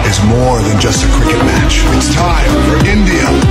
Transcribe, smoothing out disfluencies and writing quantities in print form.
is more than just a cricket match. It's time for India